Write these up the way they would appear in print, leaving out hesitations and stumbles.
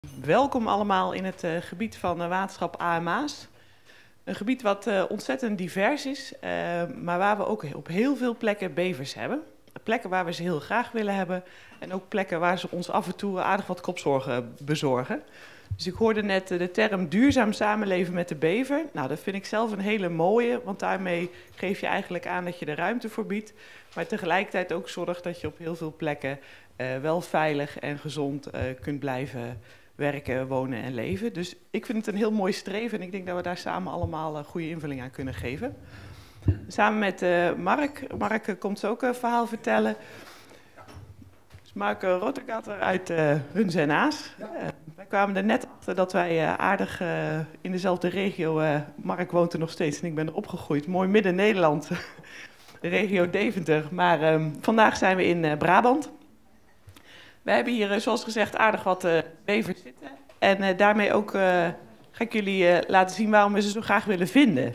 Welkom allemaal in het gebied van waterschap AMA's. Een gebied wat ontzettend divers is, maar waar we ook op heel veel plekken bevers hebben. Plekken waar we ze heel graag willen hebben en ook plekken waar ze ons af en toe aardig wat kopzorgen bezorgen. Dus ik hoorde net de term duurzaam samenleven met de bever. Nou, dat vind ik zelf een hele mooie, want daarmee geef je eigenlijk aan dat je er ruimte voor biedt. Maar tegelijkertijd ook zorgt dat je op heel veel plekken wel veilig en gezond kunt blijven werken, wonen en leven. Dus ik vind het een heel mooi streven en ik denk dat we daar samen allemaal een goede invulling aan kunnen geven. Samen met Mark. Mark komt zo ook een verhaal vertellen. Dus Mark Rottergatter uit Huns en Aas. Wij kwamen er net achter dat wij aardig in dezelfde regio... Mark woont er nog steeds en ik ben er opgegroeid. Mooi midden-Nederland, de regio Deventer. Maar vandaag zijn we in Brabant. We hebben hier, zoals gezegd, aardig wat bevers zitten. En daarmee ook ga ik jullie laten zien waarom we ze zo graag willen vinden.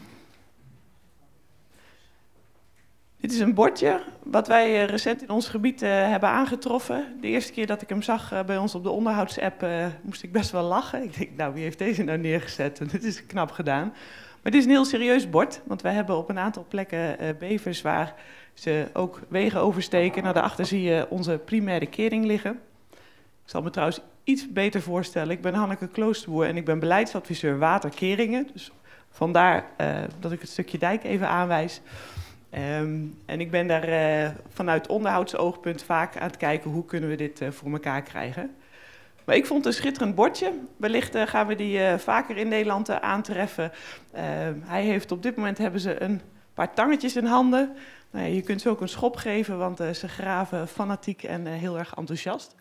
Dit is een bordje wat wij recent in ons gebied hebben aangetroffen. De eerste keer dat ik hem zag bij ons op de onderhoudsapp moest ik best wel lachen. Ik denk, nou, wie heeft deze nou neergezet? En dit is knap gedaan. Maar dit is een heel serieus bord, want wij hebben op een aantal plekken bevers waar ze ook wegen oversteken. Nou, daarachter zie je onze primaire kering liggen. Ik zal me trouwens iets beter voorstellen. Ik ben Hanneke Kloosterboer en ik ben beleidsadviseur waterkeringen. Dus vandaar dat ik het stukje dijk even aanwijs. En ik ben daar vanuit onderhoudsoogpunt vaak aan het kijken hoe kunnen we dit voor elkaar krijgen. Maar ik vond het een schitterend bordje. Wellicht gaan we die vaker in Nederland aantreffen. Hij heeft op dit moment hebben ze een paar tangetjes in handen. Nou ja, je kunt ze ook een schop geven, want ze graven fanatiek en heel erg enthousiast.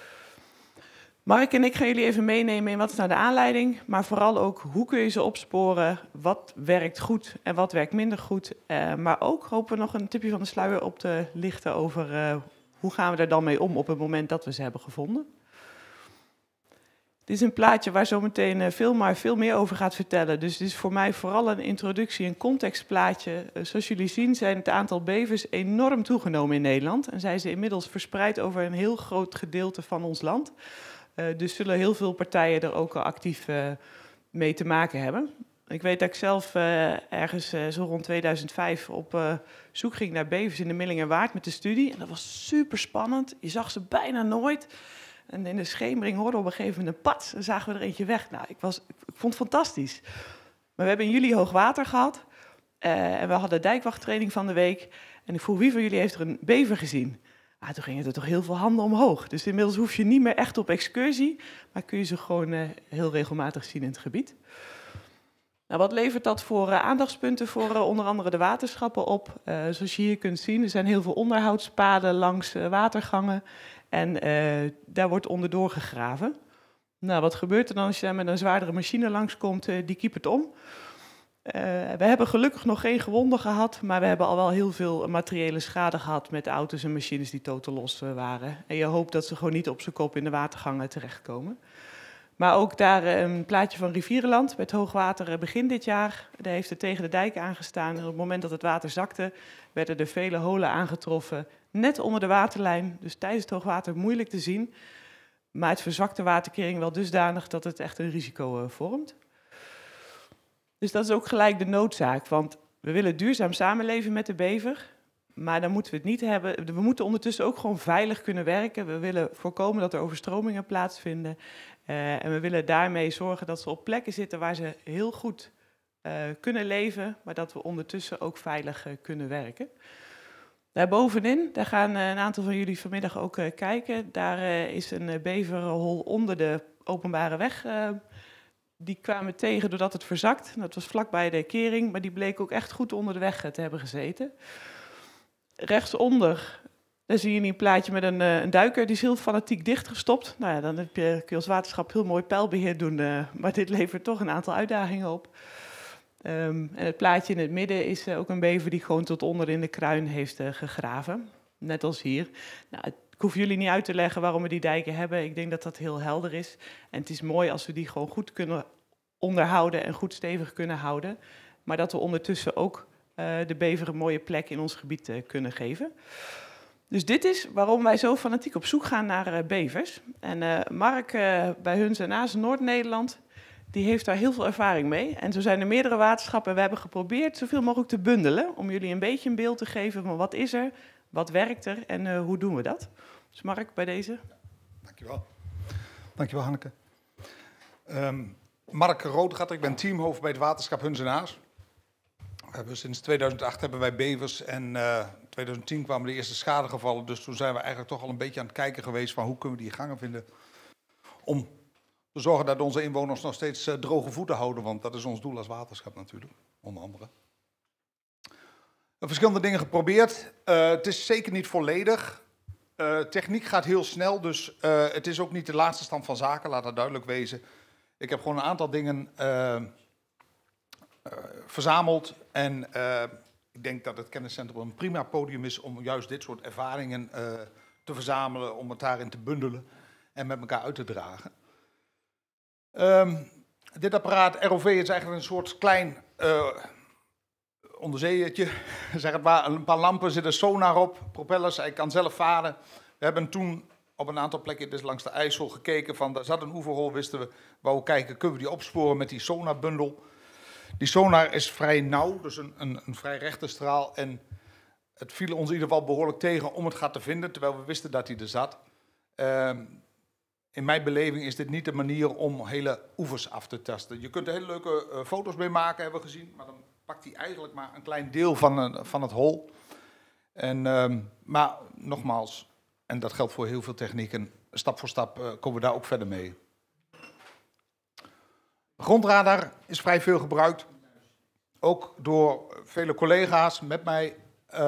Mark en ik gaan jullie even meenemen in wat is nou de aanleiding, maar vooral ook hoe kun je ze opsporen, wat werkt goed en wat werkt minder goed. Maar ook hopen we nog een tipje van de sluier op te lichten over hoe gaan we er dan mee om op het moment dat we ze hebben gevonden. Dit is een plaatje waar zometeen veel meer over gaat vertellen. Dus dit is voor mij vooral een introductie- en contextplaatje. Zoals jullie zien zijn het aantal bevers enorm toegenomen in Nederland. En zijn ze inmiddels verspreid over een heel groot gedeelte van ons land. Dus zullen heel veel partijen er ook actief mee te maken hebben. Ik weet dat ik zelf ergens zo rond 2005 op zoek ging naar bevers in de Millingerwaard met de studie. En dat was super spannend. Je zag ze bijna nooit. En in de schemering hoorden we op een gegeven moment een pats en zagen we er eentje weg. Nou, ik vond het fantastisch. Maar we hebben in juli hoogwater gehad. En we hadden dijkwachttraining van de week. En ik vroeg, wie van jullie heeft er een bever gezien? Toen gingen er toch heel veel handen omhoog. Dus inmiddels hoef je niet meer echt op excursie, maar kun je ze gewoon heel regelmatig zien in het gebied. Nou, wat levert dat voor aandachtspunten voor onder andere de waterschappen op? Zoals je hier kunt zien, er zijn heel veel onderhoudspaden langs watergangen. En daar wordt onderdoor gegraven. Nou, wat gebeurt er dan als je daar met een zwaardere machine langskomt? Die kiept het om. We hebben gelukkig nog geen gewonden gehad, maar we hebben al wel heel veel materiële schade gehad met auto's en machines die totaal los waren. En je hoopt dat ze gewoon niet op z'n kop in de watergangen terechtkomen. Maar ook daar een plaatje van Rivierenland met hoogwater begin dit jaar. Daar heeft het tegen de dijk aangestaan. En op het moment dat het water zakte, werden er vele holen aangetroffen, net onder de waterlijn. Dus tijdens het hoogwater moeilijk te zien. Maar het verzwakte waterkering wel dusdanig dat het echt een risico vormt. Dus dat is ook gelijk de noodzaak, want we willen duurzaam samenleven met de bever, maar dan moeten we het niet hebben. We moeten ondertussen ook gewoon veilig kunnen werken. We willen voorkomen dat er overstromingen plaatsvinden. En we willen daarmee zorgen dat ze op plekken zitten waar ze heel goed kunnen leven, maar dat we ondertussen ook veilig kunnen werken. Daarbovenin, daar gaan een aantal van jullie vanmiddag ook kijken. Daar is een beverhol onder de openbare weg. Die kwamen tegen doordat het verzakt. Dat was vlakbij de kering, maar die bleek ook echt goed onder de weg te hebben gezeten. Rechtsonder, daar zie je een plaatje met een duiker, die is heel fanatiek dichtgestopt. Nou ja, dan kun je als waterschap heel mooi pijlbeheer doen, maar dit levert toch een aantal uitdagingen op. En het plaatje in het midden is ook een bever die gewoon tot onder in de kruin heeft gegraven. Net als hier. Nou, ik hoef jullie niet uit te leggen waarom we die dijken hebben. Ik denk dat dat heel helder is. En het is mooi als we die gewoon goed kunnen onderhouden en goed stevig kunnen houden. Maar dat we ondertussen ook de bever een mooie plek in ons gebied kunnen geven. Dus dit is waarom wij zo fanatiek op zoek gaan naar bevers. En Mark bij Huns en Aas Noord-Nederland, die heeft daar heel veel ervaring mee. En zo zijn er meerdere waterschappen. We hebben geprobeerd zoveel mogelijk te bundelen, om jullie een beetje een beeld te geven van wat is er, wat werkt er en hoe doen we dat. Dus Mark, bij deze. Dankjewel. Dankjewel, Hanneke. Mark Rodegat, ik ben teamhoofd bij het waterschap Huns en Aas. Sinds 2008 hebben wij bevers en 2010 kwamen de eerste schadegevallen. Dus toen zijn we eigenlijk toch al een beetje aan het kijken geweest van hoe kunnen we die gangen vinden om te zorgen dat onze inwoners nog steeds droge voeten houden. Want dat is ons doel als waterschap natuurlijk, onder andere. Verschillende dingen geprobeerd. Het is zeker niet volledig. Techniek gaat heel snel, dus het is ook niet de laatste stand van zaken, laat dat duidelijk wezen. Ik heb gewoon een aantal dingen verzameld en ik denk dat het kenniscentrum een prima podium is om juist dit soort ervaringen te verzamelen, om het daarin te bundelen en met elkaar uit te dragen. Dit apparaat ROV is eigenlijk een soort klein onderzeeërtje, zeg het maar, een paar lampen, zit een sonar op, propellers, hij kan zelf varen. We hebben toen op een aantal plekken, dus langs de IJssel, gekeken van, daar zat een oeverhol, wisten we, wou kijken, kunnen we die opsporen met die sonarbundel. Die sonar is vrij nauw, dus een vrij rechte straal en het viel ons in ieder geval behoorlijk tegen om het gat te vinden, terwijl we wisten dat hij er zat. In mijn beleving is dit niet de manier om hele oevers af te tasten. Je kunt er hele leuke foto's mee maken, hebben we gezien, maar dan pakt hij eigenlijk maar een klein deel van het hol. Maar nogmaals, en dat geldt voor heel veel technieken, stap voor stap komen we daar ook verder mee. Grondradar is vrij veel gebruikt, ook door vele collega's met mij.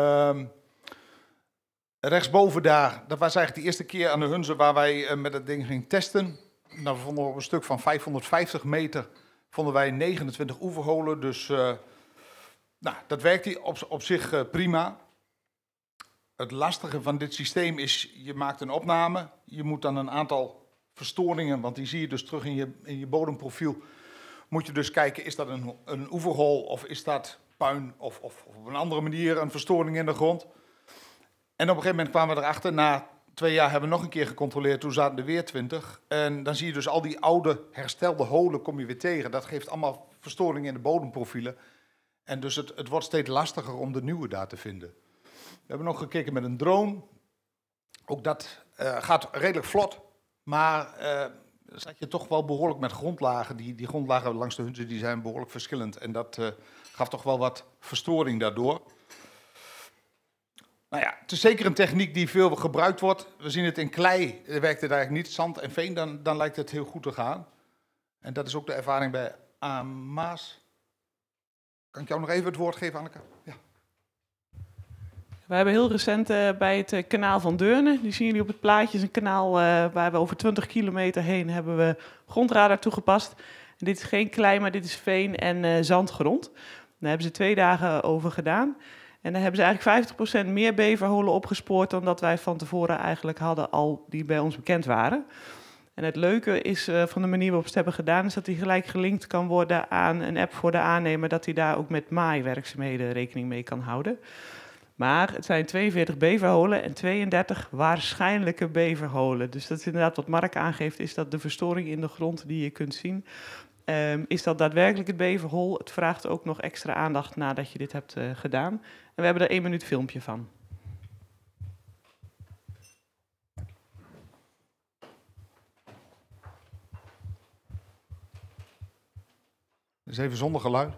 Rechtsboven daar, dat was eigenlijk de eerste keer aan de Hunze waar wij met het ding gingen testen. Nou, we vonden op een stuk van 550 meter vonden wij 29 oeverholen, dus dat werkt op zich prima. Het lastige van dit systeem is, je maakt een opname, je moet dan een aantal verstoringen, want die zie je dus terug in je bodemprofiel, moet je dus kijken, is dat een oeverhol of is dat puin of op een andere manier een verstoring in de grond. En op een gegeven moment kwamen we erachter, na 2 jaar hebben we nog een keer gecontroleerd, toen zaten er weer 20. En dan zie je dus al die oude herstelde holen kom je weer tegen. Dat geeft allemaal verstoringen in de bodemprofielen. En dus het wordt steeds lastiger om de nieuwe daar te vinden. We hebben nog gekeken met een drone. Ook dat gaat redelijk vlot, maar zat je toch wel behoorlijk met grondlagen. Die grondlagen langs de Hunze die zijn behoorlijk verschillend. En dat gaf toch wel wat verstoring daardoor. Nou ja, het is zeker een techniek die veel gebruikt wordt. We zien het in klei, werkt het eigenlijk niet. Zand en veen, dan lijkt het heel goed te gaan. En dat is ook de ervaring bij Maas. Kan ik jou nog even het woord geven, Anneke? Ja. We hebben heel recent bij het kanaal van Deurne, die zien jullie op het plaatje, is een kanaal waar we over 20 kilometer heen hebben we grondradar toegepast. En dit is geen klei, maar dit is veen en zandgrond. Daar hebben ze 2 dagen over gedaan. En dan hebben ze eigenlijk 50% meer beverholen opgespoord dan dat wij van tevoren eigenlijk hadden, al die bij ons bekend waren. En het leuke is van de manier waarop ze het hebben gedaan, is dat die gelijk gelinkt kan worden aan een app voor de aannemer, dat hij daar ook met maaiwerkzaamheden rekening mee kan houden. Maar het zijn 42 beverholen en 32 waarschijnlijke beverholen. Dus dat is inderdaad wat Mark aangeeft, is dat de verstoring in de grond die je kunt zien. Is dat daadwerkelijk het beverhol? Het vraagt ook nog extra aandacht nadat je dit hebt gedaan. En we hebben er 1 minuut filmpje van. Dus even zonder geluid.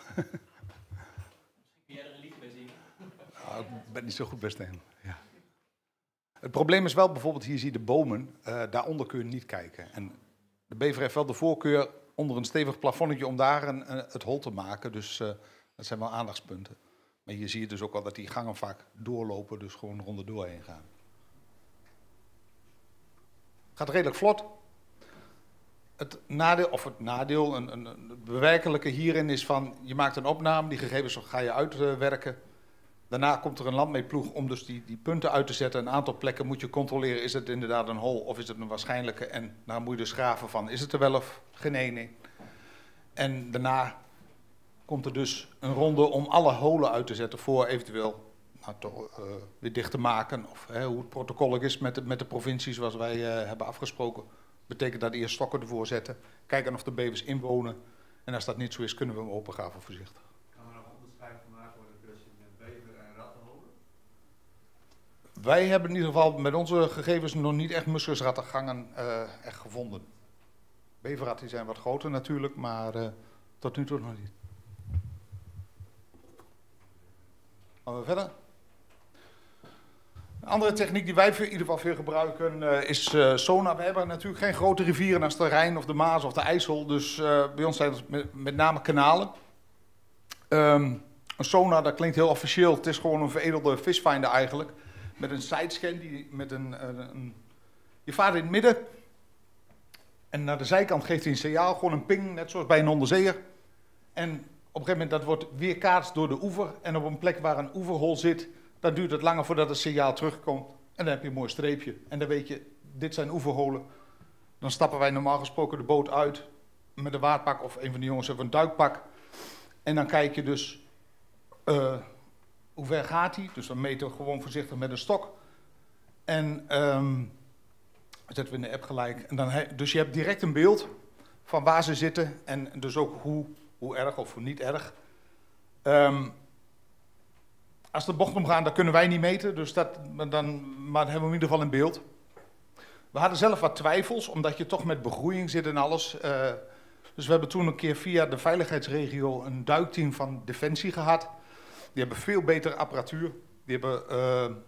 Ik ben niet zo goed bij stem. Ja. Het probleem is wel, bijvoorbeeld hier zie je de bomen, daaronder kun je niet kijken. En de bever heeft wel de voorkeur onder een stevig plafonnetje om daar het hol te maken. Dus dat zijn wel aandachtspunten. Maar hier zie je dus ook wel dat die gangen vaak doorlopen, dus gewoon rondendoor heen gaan. Het gaat redelijk vlot. Het nadeel, een bewerkelijke hierin is van, je maakt een opname, die gegevens ga je uitwerken. Daarna komt er een landmeetploeg om dus die punten uit te zetten. Een aantal plekken moet je controleren, is het inderdaad een hol of is het een waarschijnlijke. En dan moet je dus graven van, is het er wel of geen ene. En daarna komt er dus een ronde om alle holen uit te zetten voor eventueel weer dicht te maken. Of hoe het protocol is met de provincie zoals wij hebben afgesproken. Betekent dat eerst stokken ervoor zetten. Kijken of de bevers inwonen. En als dat niet zo is, kunnen we hem opengaan voor voorzichtig. Kan er nog onderscheid gemaakt worden tussen bever- en rattenholen? Wij hebben in ieder geval met onze gegevens nog niet echt muskusrattengangen echt gevonden. Beverratten zijn wat groter natuurlijk, maar tot nu toe nog niet. Gaan we verder? Een andere techniek die wij in ieder geval veel gebruiken is sonar. We hebben natuurlijk geen grote rivieren als de Rijn of de Maas of de IJssel. Dus bij ons zijn het met name kanalen. Een sonar, dat klinkt heel officieel. Het is gewoon een veredelde visfinder eigenlijk. Met een sidescan. Je vaart in het midden. En naar de zijkant geeft hij een signaal. Gewoon een ping, net zoals bij een onderzeeër. En op een gegeven moment dat wordt weerkaatst door de oever. En op een plek waar een oeverhol zit, dan duurt het langer voordat het signaal terugkomt. En dan heb je een mooi streepje. En dan weet je, dit zijn oeverholen. Dan stappen wij normaal gesproken de boot uit met een waardpak of een van de jongens heeft een duikpak. En dan kijk je dus hoe ver gaat hij. Dus dan meten we gewoon voorzichtig met een stok. En zetten we in de app gelijk. En dan dus je hebt direct een beeld van waar ze zitten en dus ook hoe erg of hoe niet erg. Als de bocht omgaan, dat kunnen wij niet meten, dus maar hebben we in ieder geval in beeld. We hadden zelf wat twijfels, omdat je toch met begroeiing zit en alles. Dus we hebben toen een keer via de veiligheidsregio een duikteam van Defensie gehad. Die hebben veel betere apparatuur. Die hebben...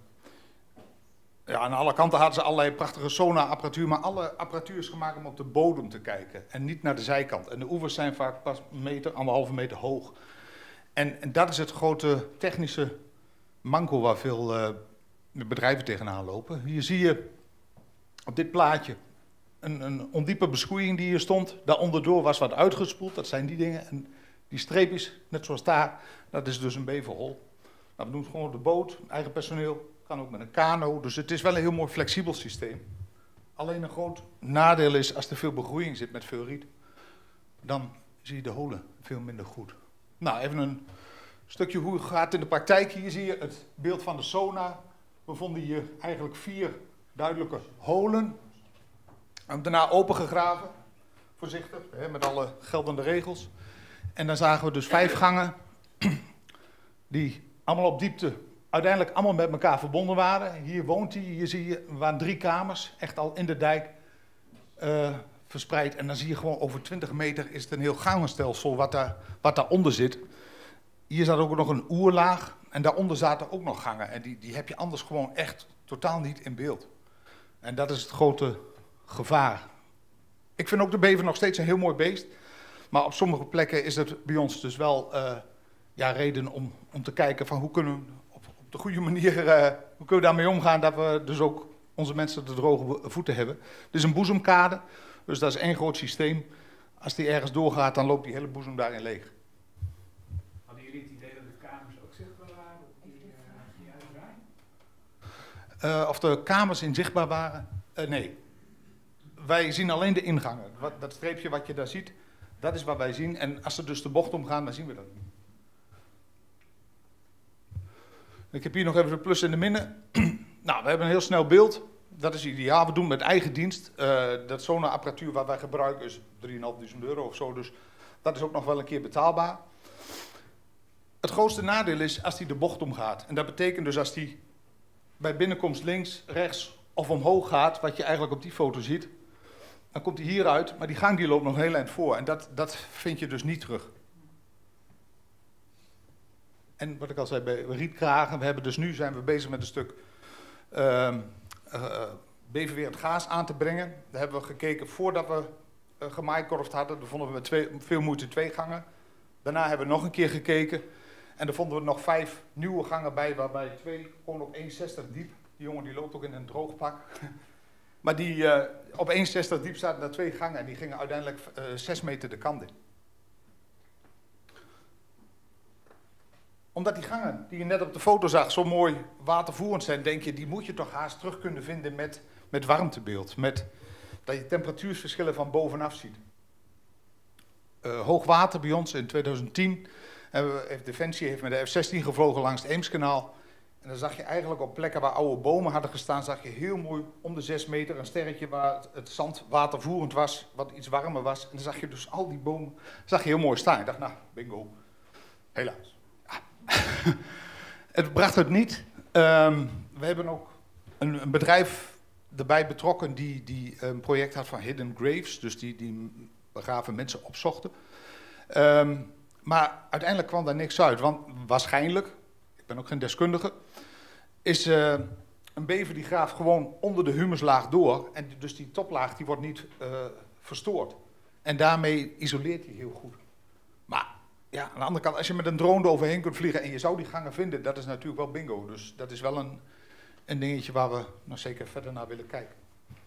aan alle kanten hadden ze allerlei prachtige sonarapparatuur, maar alle apparatuur is gemaakt om op de bodem te kijken en niet naar de zijkant. En de oevers zijn vaak pas een meter, 1,5 meter hoog. En dat is het grote technische manko waar veel bedrijven tegenaan lopen. Hier zie je op dit plaatje een ondiepe beschoeiing die hier stond. Daaronderdoor was wat uitgespoeld, dat zijn die dingen. En die streepjes, net zoals daar, dat is dus een beverhol. Nou, we doen het gewoon op de boot, eigen personeel. Kan ook met een kano, dus het is wel een heel mooi flexibel systeem. Alleen een groot nadeel is als er veel begroeiing zit met veel riet, dan zie je de holen veel minder goed. Nou, even een stukje hoe het gaat in de praktijk. Hier zie je het beeld van de sonar. We vonden hier eigenlijk 4 duidelijke holen. En daarna opengegraven, voorzichtig, met alle geldende regels. En dan zagen we dus 5 gangen die allemaal op diepte uiteindelijk allemaal met elkaar verbonden waren. Hier woont hij, hier zie je, er waren 3 kamers, echt al in de dijk verspreid. En dan zie je gewoon over 20 meter is het een heel gangenstelsel wat daaronder zit. Hier zat ook nog een oerlaag en daaronder zaten ook nog gangen. En die heb je anders gewoon echt totaal niet in beeld. En dat is het grote gevaar. Ik vind ook de bever nog steeds een heel mooi beest. Maar op sommige plekken is het bij ons dus wel reden om te kijken van hoe kunnen we op de goede manier hoe kunnen we daarmee omgaan dat we dus ook onze mensen de droge voeten hebben. Dit is een boezemkade, dus dat is één groot systeem. Als die ergens doorgaat, dan loopt die hele boezem daarin leeg. Hadden jullie het idee dat de kamers ook zichtbaar waren op die uitdraai? Of de kamers inzichtbaar waren? Nee. Wij zien alleen de ingangen. Dat streepje wat je daar ziet, dat is wat wij zien. En als ze dus de bocht omgaan, dan zien we dat niet. Ik heb hier nog even de plus en de minnen. Nou, we hebben een heel snel beeld. Dat is ideaal. We doen met eigen dienst. Dat sonarapparatuur wat wij gebruiken is €3.500 of zo. Dus dat is ook nog wel een keer betaalbaar. Het grootste nadeel is als die de bocht omgaat. En dat betekent dus als die bij binnenkomst links, rechts of omhoog gaat, wat je eigenlijk op die foto ziet, dan komt hij hieruit, maar die gang die loopt nog heel eind voor. En dat vind je dus niet terug. En wat ik al zei bij rietkragen, zijn we bezig met een stuk beverwerend gaas aan te brengen. Daar hebben we gekeken voordat we gemaaikorfd hadden. Daar vonden we met veel moeite 2 gangen. Daarna hebben we nog een keer gekeken. En daar vonden we nog 5 nieuwe gangen bij, waarbij 2 gewoon op 1,60 diep. Die jongen die loopt ook in een droogpak. Maar die op 1,60 diep zaten daar 2 gangen en die gingen uiteindelijk 6 meter de kant in. Omdat die gangen die je net op de foto zag zo mooi watervoerend zijn, denk je, die moet je toch haast terug kunnen vinden met warmtebeeld. Dat je temperatuursverschillen van bovenaf ziet. Hoogwater bij ons in 2010. Defensie heeft met de F-16 gevlogen langs het Eemskanaal. En dan zag je eigenlijk op plekken waar oude bomen hadden gestaan, zag je heel mooi om de 6 meter een sterretje waar het zand watervoerend was, wat iets warmer was. En dan zag je dus al die bomen, zag je heel mooi staan. Ik dacht, nou, bingo. Helaas. Ja. Het bracht het niet. We hebben ook een bedrijf erbij betrokken die een project had van Hidden Graves. Dus die begraven mensen opzochten. Maar uiteindelijk kwam daar niks uit. Want waarschijnlijk, ik ben ook geen deskundige, is een bever die graaft gewoon onder de humuslaag door. En dus die toplaag die wordt niet verstoord. En daarmee isoleert hij heel goed. Maar ja, aan de andere kant, als je met een drone eroverheen kunt vliegen en je zou die gangen vinden, dat is natuurlijk wel bingo. Dus dat is wel een dingetje waar we nog zeker verder naar willen kijken.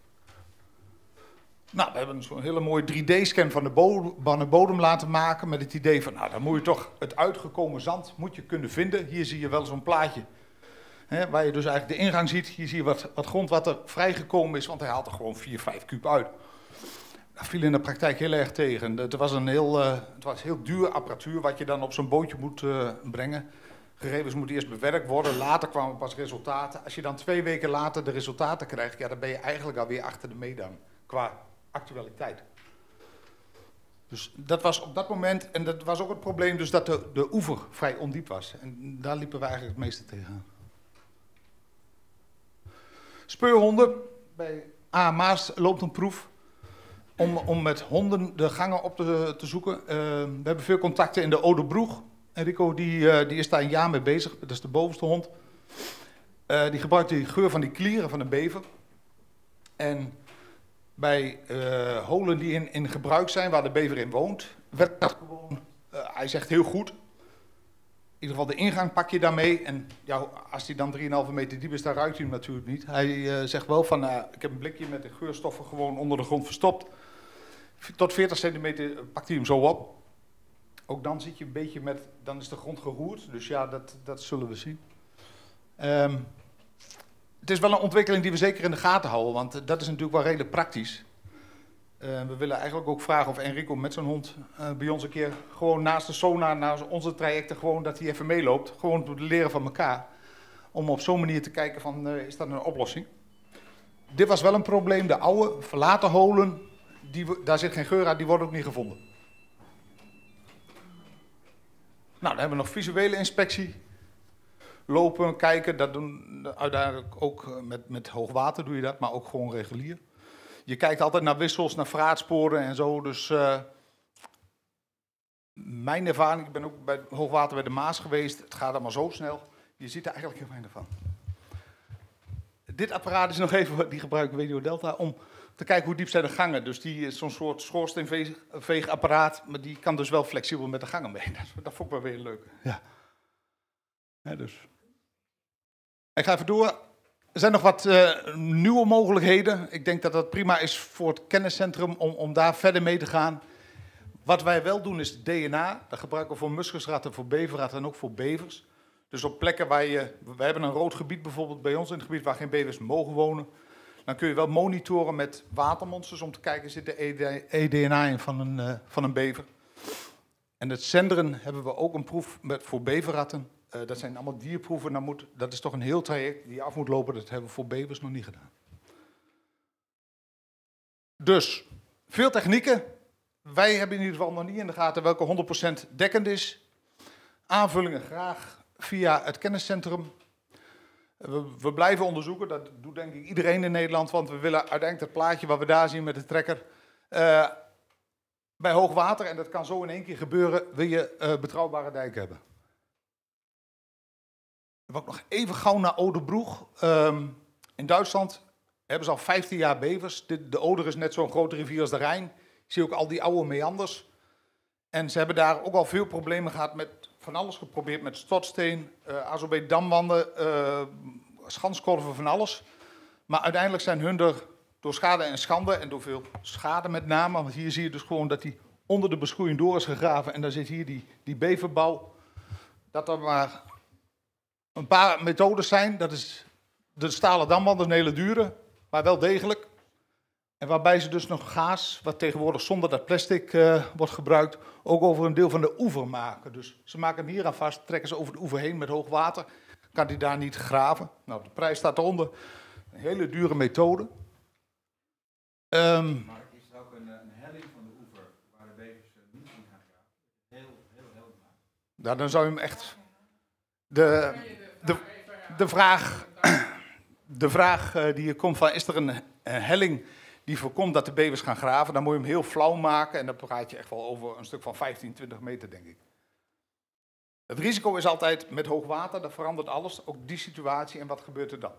Nou, we hebben zo'n hele mooie 3D-scan van de bodem laten maken met het idee van, nou, dan moet je toch het uitgekomen zand moet je kunnen vinden. Hier zie je wel zo'n plaatje, hè, waar je dus eigenlijk de ingang ziet. Hier zie je wat grondwater vrijgekomen is, want hij haalt er gewoon 4-5 kuub uit. Dat viel in de praktijk heel erg tegen. Het was heel duur apparatuur wat je dan op zo'n bootje moet brengen. Gegevens moeten eerst bewerkt worden, later kwamen pas resultaten. Als je dan 2 weken later de resultaten krijgt, ja, dan ben je eigenlijk alweer achter de meedaan qua actualiteit. Dus dat was op dat moment, en dat was ook het probleem, dus dat de oever vrij ondiep was. En daar liepen we eigenlijk het meeste tegen. Speurhonden, bij AMA's loopt een proef om met honden de gangen op te zoeken. We hebben veel contacten in de Oderbroeg. Enrico die is daar een jaar mee bezig, dat is de bovenste hond. Die gebruikt die geur van die klieren van een bever. En bij holen die in gebruik zijn, waar de bever in woont, werkt dat gewoon, hij zegt heel goed. In ieder geval de ingang pak je daarmee. En ja, als hij dan 3,5 meter diep is, dan ruikt hij hem natuurlijk niet. Hij zegt wel van, ik heb een blikje met de geurstoffen gewoon onder de grond verstopt. Tot 40 centimeter pakt hij hem zo op. Ook dan zit je een beetje met, dan is de grond geroerd. Dus ja, dat zullen we zien. Het is wel een ontwikkeling die we zeker in de gaten houden, want dat is natuurlijk wel redelijk praktisch. We willen eigenlijk ook vragen of Enrico met zijn hond bij ons een keer gewoon naast de sonar, naast onze trajecten, gewoon dat hij even meeloopt. Gewoon door het leren van elkaar. Om op zo'n manier te kijken van, is dat een oplossing? Dit was wel een probleem. De oude, verlaten holen, daar zit geen geur aan, die worden ook niet gevonden. Nou, dan hebben we nog visuele inspectie. Lopen, kijken, dat doen uiteindelijk ook met hoogwater doe je dat, maar ook gewoon regulier. Je kijkt altijd naar wissels, naar vraatsporen en zo, dus mijn ervaring, ik ben ook bij hoogwater bij de Maas geweest, het gaat allemaal zo snel, je ziet er eigenlijk heel weinig van. Dit apparaat is nog even, die gebruiken WDO Delta, om te kijken hoe diep zijn de gangen. Dus die is zo'n soort schoorsteenveegapparaat, maar die kan dus wel flexibel met de gangen mee. Dat vond ik wel weer leuk. Ja. Ja, dus. Ik ga even door. Er zijn nog wat nieuwe mogelijkheden. Ik denk dat dat prima is voor het kenniscentrum om daar verder mee te gaan. Wat wij wel doen is DNA. Dat gebruiken we voor muskusratten, voor beverratten en ook voor bevers. Dus op plekken waar we hebben een rood gebied bijvoorbeeld bij ons in het gebied waar geen bevers mogen wonen. Dan kun je wel monitoren met watermonsters om te kijken, zit er eDNA in van een bever. En het zenderen hebben we ook een proef voor beverratten. Dat zijn allemaal dierproeven. Dat is toch een heel traject die je af moet lopen. Dat hebben we voor bevers nog niet gedaan. Dus, veel technieken. Wij hebben in ieder geval nog niet in de gaten welke 100% dekkend is. Aanvullingen graag via het kenniscentrum. We blijven onderzoeken. Dat doet denk ik iedereen in Nederland. Want we willen uiteindelijk het plaatje wat we daar zien met de trekker. Bij hoogwater, en dat kan zo in één keer gebeuren, wil je betrouwbare dijken hebben. Ik wil ook nog even gauw naar Oderbroeg. In Duitsland hebben ze al 15 jaar bevers. De Oder is net zo'n grote rivier als de Rijn. Je ziet ook al die oude meanders. En ze hebben daar ook al veel problemen gehad met van alles geprobeerd. Met stortsteen, azobee-damwanden, schanskorven, van alles. Maar uiteindelijk zijn hun er door schade en schande, en door veel schade met name. Want hier zie je dus gewoon dat die onder de beschoeiing door is gegraven. En dan zit hier die beverbouw. Dat er maar een paar methodes zijn. Dat is de stalen damwand, een hele dure, maar wel degelijk. En waarbij ze dus nog gaas, wat tegenwoordig zonder dat plastic wordt gebruikt, ook over een deel van de oever maken. Dus ze maken hem hier aan vast, trekken ze over de oever heen met hoog water. kan die daar niet graven? Nou, de prijs staat eronder. Een hele dure methode. Maar is er ook een helling van de oever waar de bevers niet in gaan graven? Heel helder maken. Nou, dan zou je hem echt... De vraag die hier komt van, is er een helling die voorkomt dat de bevers gaan graven? Dan moet je hem heel flauw maken en dan praat je echt wel over een stuk van 15, 20 meter, denk ik. Het risico is altijd met hoog water, dat verandert alles, ook die situatie en wat gebeurt er dan?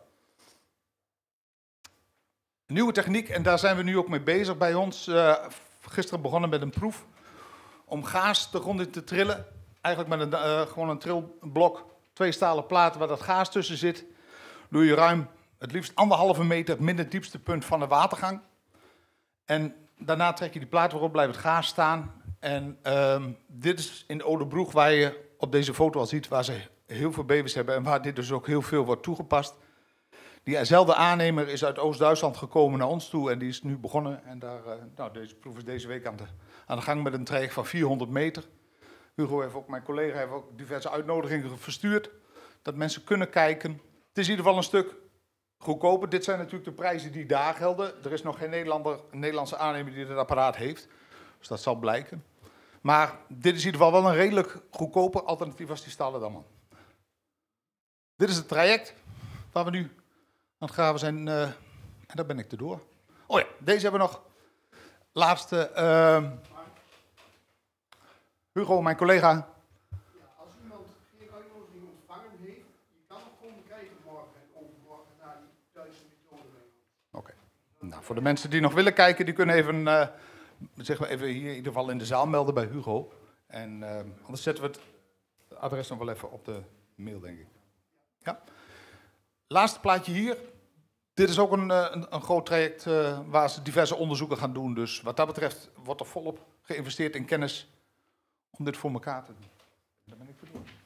Nieuwe techniek, en daar zijn we nu ook mee bezig bij ons. Gisteren begonnen met een proef om gaas de grond in te trillen. Eigenlijk met gewoon een trilblok, 2 stalen platen waar dat gaas tussen zit. Doe je ruim het liefst 1,5 meter min het diepste punt van de watergang. En daarna trek je die plaat weer op, blijft het gaas staan. En dit is in Oderbroeg waar je op deze foto al ziet waar ze heel veel bevers hebben en waar dit dus ook heel veel wordt toegepast. Diezelfde aannemer is uit Oost-Duitsland gekomen naar ons toe en die is nu begonnen. En deze proef is deze week aan de gang met een traject van 400 meter. Hugo heeft ook, mijn collega, heeft ook diverse uitnodigingen verstuurd. Dat mensen kunnen kijken. Het is in ieder geval een stuk goedkoper. Dit zijn natuurlijk de prijzen die daar gelden. Er is nog geen Nederlandse aannemer die dit apparaat heeft. Dus dat zal blijken. Maar dit is in ieder geval wel een redelijk goedkoper alternatief als die stalen dammen. Dit is het traject waar we nu aan het graven zijn. En daar ben ik erdoor. Oh ja, deze hebben we nog. Laatste. Hugo, mijn collega. Ja, als iemand geen uitnodiging ontvangen heeft, je kan nog komen kijken morgen en overmorgen naar die Duitse methode bij ons. Oké. Nou, voor de mensen die nog willen kijken, die kunnen even, zeg maar even hier in ieder geval in de zaal melden bij Hugo. En anders zetten we het adres nog wel even op de mail, denk ik. Ja. Laatste plaatje hier. Dit is ook een groot traject waar ze diverse onderzoeken gaan doen. Dus wat dat betreft wordt er volop geïnvesteerd in kennis om dit voor elkaar te doen. Daar ben ik voor.